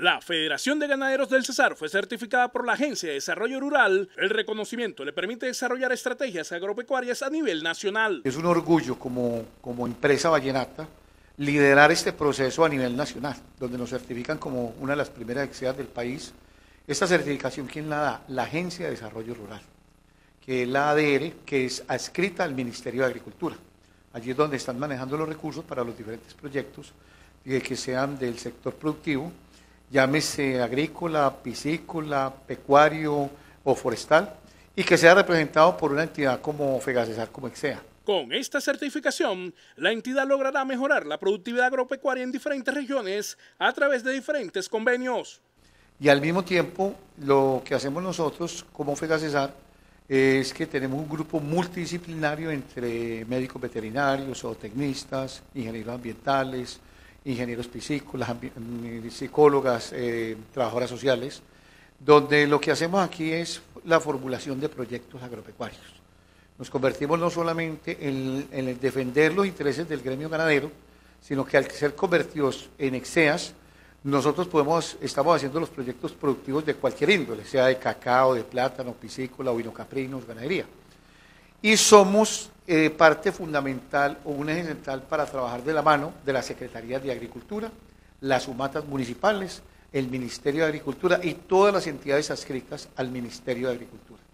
La Federación de Ganaderos del Cesar fue certificada por la Agencia de Desarrollo Rural. El reconocimiento le permite desarrollar estrategias agropecuarias a nivel nacional. Es un orgullo como empresa vallenata liderar este proceso a nivel nacional, donde nos certifican como una de las primeras exeas del país. Esta certificación, ¿quién la da? La Agencia de Desarrollo Rural, que es la ADR, que es adscrita al Ministerio de Agricultura. Allí es donde están manejando los recursos para los diferentes proyectos que sean del sector productivo, llámese agrícola, piscícola, pecuario o forestal, y que sea representado por una entidad como FEGACESAR, como EXEA. Con esta certificación, la entidad logrará mejorar la productividad agropecuaria en diferentes regiones a través de diferentes convenios. Y al mismo tiempo, lo que hacemos nosotros como FEGACESAR es que tenemos un grupo multidisciplinario entre médicos veterinarios, zootecnistas, ingenieros ambientales, ingenieros piscícolas, psicólogas, trabajadoras sociales, donde lo que hacemos aquí es la formulación de proyectos agropecuarios. Nos convertimos no solamente en el defender los intereses del gremio ganadero, sino que al ser convertidos en exeas, nosotros estamos haciendo los proyectos productivos de cualquier índole, sea de cacao, de plátano, piscícola, ovinocaprinos, ganadería. Y somos parte fundamental o un eje central para trabajar de la mano de las Secretarías de Agricultura, las UMATAS municipales, el Ministerio de Agricultura y todas las entidades adscritas al Ministerio de Agricultura.